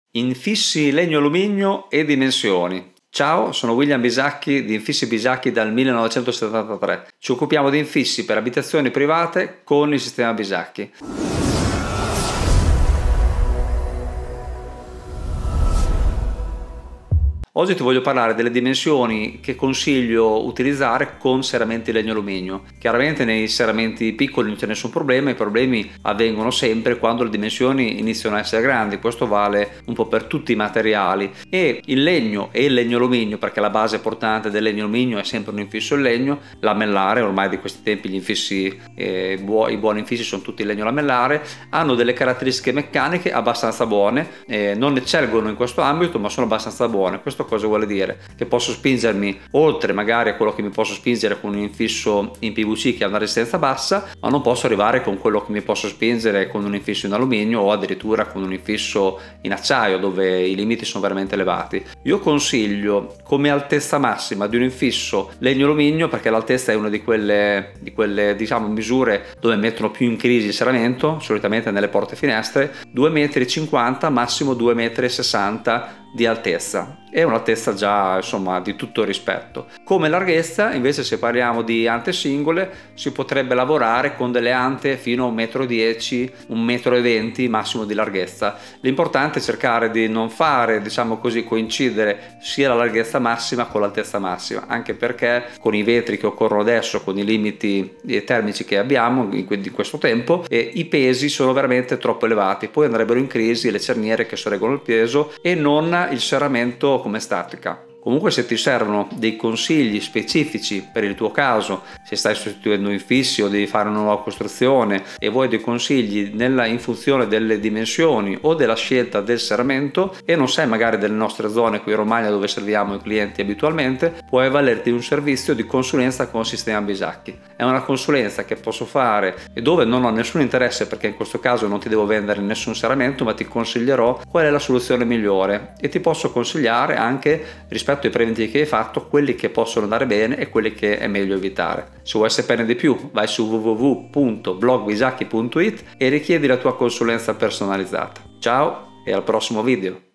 Infissi legno alluminio e dimensioni. Ciao, sono William Bisacchi di Infissi Bisacchi dal 1973. Ci occupiamo di infissi per abitazioni private con il sistema Bisacchi. Oggi ti voglio parlare delle dimensioni che consiglio utilizzare con serramenti legno alluminio. Chiaramente nei serramenti piccoli non c'è nessun problema, i problemi avvengono sempre quando le dimensioni iniziano a essere grandi, questo vale un po' per tutti i materiali. E il legno e il legno alluminio, perché la base portante del legno alluminio è sempre un infisso in legno, lamellare, ormai di questi tempi gli infissi, i buoni infissi sono tutti in legno lamellare, hanno delle caratteristiche meccaniche abbastanza buone, non eccelgono in questo ambito ma sono abbastanza buone. Questo cosa vuole dire? Che posso spingermi oltre magari a quello che mi posso spingere con un infisso in PVC che ha una resistenza bassa, ma non posso arrivare con quello che mi posso spingere con un infisso in alluminio o addirittura con un infisso in acciaio, dove i limiti sono veramente elevati. Io consiglio come altezza massima di un infisso legno alluminio, perché l'altezza è una di quelle diciamo misure dove mettono più in crisi il serramento, solitamente nelle porte e finestre, 2,50 m, massimo 2,60 m di altezza. È un'altezza già insomma di tutto rispetto. Come larghezza invece, se parliamo di ante singole, si potrebbe lavorare con delle ante fino a 1,10 m, 1,20 m massimo di larghezza. L'importante è cercare di non fare, diciamo così, coincidere sia la larghezza massima con l'altezza massima, anche perché con i vetri che occorrono adesso, con i limiti termici che abbiamo in questo tempo, i pesi sono veramente troppo elevati, poi andrebbero in crisi le cerniere che sorreggono il peso e non il serramento come statica. Comunque, se ti servono dei consigli specifici per il tuo caso, se stai sostituendo infissi o devi fare una nuova costruzione e vuoi dei consigli in funzione delle dimensioni o della scelta del serramento e non sai magari delle nostre zone qui in Romagna dove serviamo i clienti abitualmente, puoi avvalerti di un servizio di consulenza con sistema Bisacchi. È una consulenza che posso fare e dove non ho nessun interesse, perché in questo caso non ti devo vendere nessun serramento, ma ti consiglierò qual è la soluzione migliore e ti posso consigliare anche, rispetto ai preventivi che hai fatto, quelli che possono andare bene e quelli che è meglio evitare. Se vuoi saperne di più, vai su www.blogbisacchi.it e richiedi la tua consulenza personalizzata. Ciao e al prossimo video!